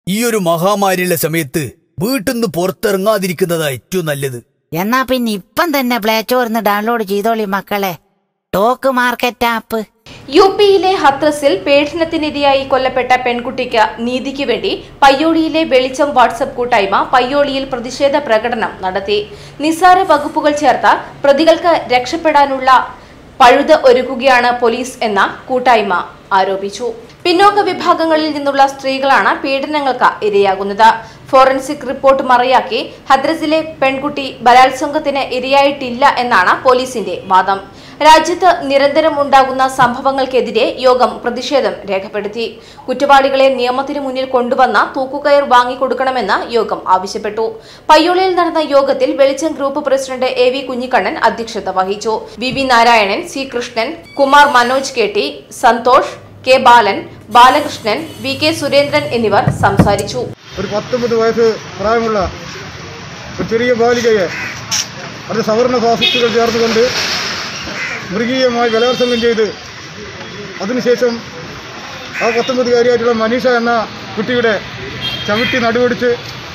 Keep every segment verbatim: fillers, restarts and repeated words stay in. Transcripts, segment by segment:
ഈ ഒരു മഹാമാരിയുള്ള സമയത്ത് വീട്ടിന്ന് പുറത്തിറങ്ങാതിരിക്കുന്നതാ ഏറ്റവും നല്ലത്. എന്നാ പിന്നെ ഇപ്പം തന്നെ പ്ലേ സ്റ്റോറിന്ന് ഡൗൺലോഡ് ചെയ്തോളി മക്കളെ, ടോക്ക് മാർക്കറ്റ് ആപ്പ്. യു പിയിലെ ഹത്രസിൽ പീഡനത്തിനിരയായി കൊല്ലപ്പെട്ട പെൺകുട്ടിക്ക് നീതിക്ക് വേണ്ടി പയ്യോളിയിലെ വെളിച്ചം വാട്സ്ആപ്പ് കൂട്ടായ്മ പയ്യോളിയിൽ പ്രതിഷേധ പ്രകടനം നടത്തി. നിസ്സാര വകുപ്പുകൾ ചേർത്ത പ്രതികൾക്ക് രക്ഷപ്പെടാനുള്ള പഴുത് ഒരുക്കുകയാണ് പോലീസ് എന്ന കൂട്ടായ്മ ആരോപിച്ചു. പിന്നോക്ക വിഭാഗങ്ങളിൽ നിന്നുള്ള സ്ത്രീകളാണ് പീഡനങ്ങൾക്ക് ഇരയാകുന്നത്. ഫോറൻസിക് റിപ്പോർട്ട് മറയാക്കി ഹദ്രസിലെ പെൺകുട്ടി ബലാത്സംഗത്തിന് ഇരയായിട്ടില്ല എന്നാണ് പോലീസിന്റെ വാദം. രാജ്യത്ത് നിരന്തരം ഉണ്ടാകുന്ന സംഭവങ്ങൾക്കെതിരെ യോഗം പ്രതിഷേധം രേഖപ്പെടുത്തി. കുറ്റവാളികളെ നിയമത്തിനു മുന്നിൽ കൊണ്ടുവന്ന തൂക്കുകയർ വാങ്ങിക്കൊടുക്കണമെന്ന് യോഗം ആവശ്യപ്പെട്ടു. പയ്യോളിയിൽ നടന്ന യോഗത്തിൽ വെളിച്ചം group president A V Kunhikannan അധ്യക്ഷത വഹിച്ചു. V V Narayanan, C Krishnan, Kumar Manoj K T, Santhosh, K Balan, Balakrishnan, V K Surendran എന്നിവർ സംസാരിച്ചു. ഒരു പത്തൊമ്പത് വയസ്സ് പ്രായമുള്ള ഒരു ചെറിയ ബാലികയെ അത് സവർണ ഫാസിസ്റ്റുകൾ ചേർന്നുകൊണ്ട് മൃഗീയമായി ബലാത്സംഗം ചെയ്ത് അതിനുശേഷം ആ പത്തൊമ്പതുകാരിയായിട്ടുള്ള മനീഷ എന്ന കുട്ടിയുടെ ചവിട്ടി നടുവടിച്ച്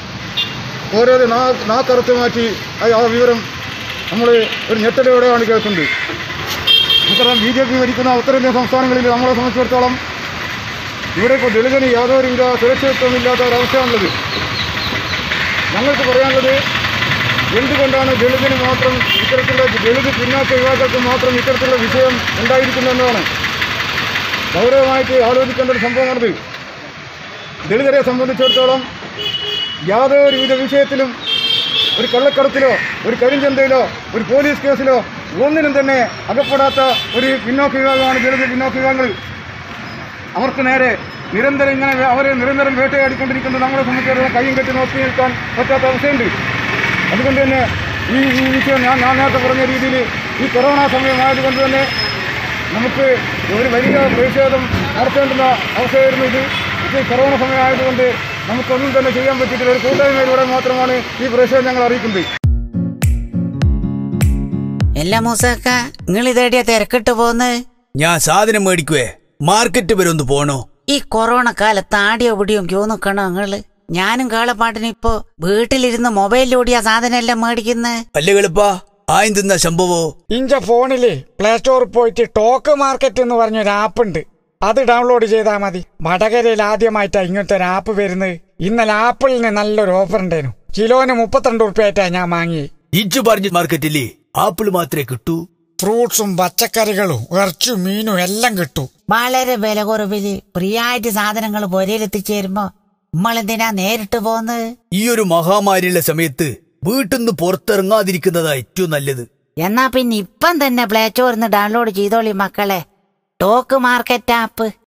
ഓരോ നാ നാക്കറുത്ത് മാറ്റി ആ വിവരം നമ്മൾ ഒരു ഞെട്ടലോടെയാണ് കേൾക്കുന്നത്. ഇത്തരം ബി ജെ പി ഭരിക്കുന്ന ഉത്തരേന്ത്യൻ സംസ്ഥാനങ്ങളിൽ നമ്മളെ സംബന്ധിച്ചിടത്തോളം ഇവിടെ ഇപ്പോൾ ദളിതന് യാതൊരുവിധ സുരക്ഷിതത്വമില്ലാത്ത ഒരവസ്ഥയാണുള്ളത്. ഞങ്ങൾക്ക് പറയാനുള്ളത്, എന്തുകൊണ്ടാണ് ദളിതിന് മാത്രം ഇത്തരത്തിലുള്ള ദളിത് പിന്നാക്ക യുവാക്കൾക്ക് മാത്രം ഇത്തരത്തിലുള്ള വിഷയം ഉണ്ടായിരിക്കുന്നതെന്നാണ് ഗൗരവമായിട്ട് ആലോചിക്കേണ്ട ഒരു സംഭവമാണിത്. ദളിതരെ സംബന്ധിച്ചിടത്തോളം യാതൊരുവിധ വിഷയത്തിലും ഒരു കള്ളക്കടത്തിലോ ഒരു കരിഞ്ചന്തയിലോ ഒരു പോലീസ് കേസിലോ ഒന്നിനും തന്നെ അകപ്പെടാത്ത ഒരു പിന്നോക്ക വിഭാഗമാണ് ദളിത് പിന്നോക്ക വിഭാഗങ്ങൾ. അവർക്ക് നേരെ നിരന്തരം ഇങ്ങനെ അവരെ നിരന്തരം വേട്ടയാടിക്കൊണ്ടിരിക്കുന്നത് നമ്മളെ സംബന്ധിച്ചിടത്തോളം കയ്യും കെട്ടി നോക്കി നിൽക്കാൻ പറ്റാത്ത അവസ്ഥയുണ്ട്. അതുകൊണ്ട് തന്നെ ഈ ഈ വിഷയം ഞാൻ ഞാൻ നേരത്തെ പറഞ്ഞ രീതിയിൽ ഈ കൊറോണ സമയമായതുകൊണ്ട് തന്നെ നമുക്ക് ഒരു വലിയ പ്രതിഷേധം നടത്തേണ്ടുന്ന അവസ്ഥയായിരുന്നു ഇത്. ഈ കൊറോണ സമയമായതുകൊണ്ട് നമുക്കൊന്നും തന്നെ ചെയ്യാൻ പറ്റിയിട്ടില്ല. ഒരു കൂട്ടായ്മയിലൂടെ മാത്രമാണ് ഈ പ്രതിഷേധം ഞങ്ങൾ അറിയിക്കുന്നത്. എല്ലാ മൂസക്ക, നിങ്ങൾ ഇതേടിയാ തിരക്കിട്ട് പോന്ന്? ഞാൻ സാധനം മേടിക്കുവേ, മാർക്കറ്റ് വരെ ഒന്ന് പോണോ? ഈ കൊറോണ കാലത്ത് ആടിയോ പിടിയോ ക്യൂ നിക്കണോ നിങ്ങള്? ഞാനും കാളപ്പാട്ടിന് ഇപ്പൊ വീട്ടിലിരുന്ന് മൊബൈലിലൂടിയാ സാധനം എല്ലാം മേടിക്കുന്നത്. അല്ലേ കളിപ്പാ, ആയും തിന്ന സംഭവോ? ഇഞ്ച ഫോണില് പ്ലേ സ്റ്റോറിൽ പോയിട്ട് ടോക്ക് മാർക്കറ്റ് എന്ന് പറഞ്ഞൊരു ആപ്പ് ഉണ്ട്. അത് ഡൗൺലോഡ് ചെയ്താൽ മതി. വടകരയിൽ ആദ്യമായിട്ടാ ഇങ്ങനത്തെ ഒരു ആപ്പ് വരുന്നത്. ഇന്നലെ ആപ്പിളിന് നല്ലൊരു ഓഫർ ഉണ്ടായിരുന്നു. കിലോന് മുപ്പത്തിരണ്ട് ഉറുപ്പ്യായിട്ടാ ഞാൻ വാങ്ങി. ഇഞ്ചു പറഞ്ഞ മാർക്കറ്റില്ലേ ആപ്പിൾ മാത്രമേ കിട്ടൂ? ഫ്രൂട്ട്സും പച്ചക്കറികളും ഇറച്ചും മീനും എല്ലാം കിട്ടും. വളരെ വില കുറവില് ഫ്രീയായിട്ട് സാധനങ്ങൾ പൊരയിലെത്തിച്ചേരുമ്പോ നമ്മളെന്തിനാ നേരിട്ട് പോന്ന്? ഈ ഒരു മഹാമാരിയുള്ള സമയത്ത് വീട്ടിന്ന് പുറത്തിറങ്ങാതിരിക്കുന്നതാ ഏറ്റവും നല്ലത്. എന്നാ പിന്നെ ഇപ്പം തന്നെ പ്ലേ സ്റ്റോറിന്ന് ഡൗൺലോഡ് ചെയ്തോളി മക്കളെ, ടോക്ക് മാർക്കറ്റ് ആപ്പ്.